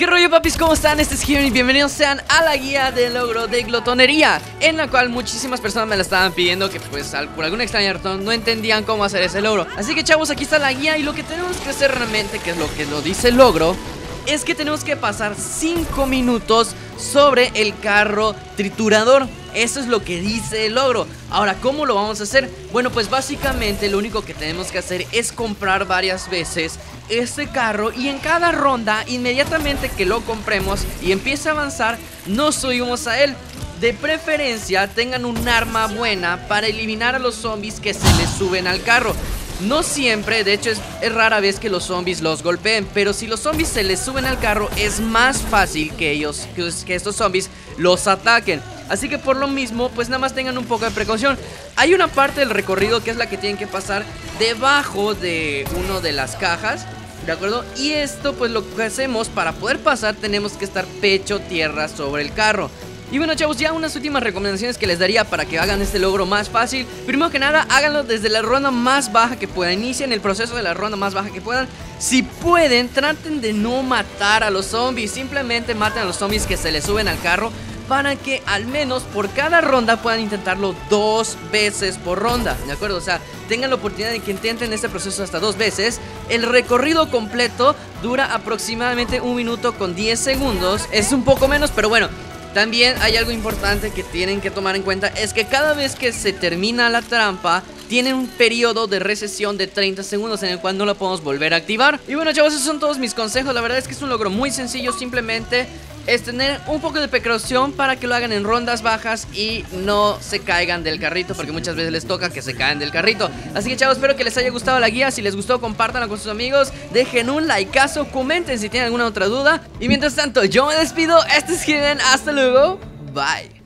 ¿Qué rollo, papis? ¿Cómo están? Este es Gideon y bienvenidos sean a la guía del logro de glotonería, en la cual muchísimas personas me la estaban pidiendo, que pues por alguna extraña razón no entendían cómo hacer ese logro. Así que, chavos, aquí está la guía y lo que tenemos que hacer realmente, que es lo que lo dice el logro, es que tenemos que pasar 5 minutos sobre el carro triturador. Eso es lo que dice el logro. Ahora, ¿cómo lo vamos a hacer? Bueno, pues básicamente lo único que tenemos que hacer es comprar varias veces este carro, y en cada ronda, inmediatamente que lo compremos y empiece a avanzar, nos subimos a él. De preferencia tengan un arma buena para eliminar a los zombies que se les suben al carro. No siempre, de hecho es rara vez que los zombies los golpeen, pero si los zombies se les suben al carro es más fácil que estos zombies los ataquen. Así que por lo mismo, pues nada más tengan un poco de precaución. Hay una parte del recorrido que es la que tienen que pasar debajo de una de las cajas, ¿de acuerdo? Y esto, pues lo que hacemos para poder pasar, tenemos que estar pecho tierra sobre el carro. Y bueno, chavos, ya unas últimas recomendaciones que les daría para que hagan este logro más fácil. Primero que nada, háganlo desde la ronda más baja que puedan. Inicien el proceso de la ronda más baja que puedan. Si pueden, traten de no matar a los zombies. Simplemente maten a los zombies que se les suben al carro, para que al menos por cada ronda puedan intentarlo 2 veces por ronda, ¿de acuerdo? O sea, tengan la oportunidad de que intenten este proceso hasta 2 veces. El recorrido completo dura aproximadamente 1 minuto con 10 segundos. Es un poco menos, pero bueno. También hay algo importante que tienen que tomar en cuenta, es que cada vez que se termina la trampa, tienen un periodo de recesión de 30 segundos en el cual no la podemos volver a activar. Y bueno, chavos, esos son todos mis consejos. La verdad es que es un logro muy sencillo, simplemente es tener un poco de precaución para que lo hagan en rondas bajas y no se caigan del carrito, porque muchas veces les toca que se caen del carrito. Así que, chavos, espero que les haya gustado la guía. Si les gustó, compártanla con sus amigos, dejen un likeazo, comenten si tienen alguna otra duda. Y mientras tanto, yo me despido. Este es Gideon, hasta luego, bye.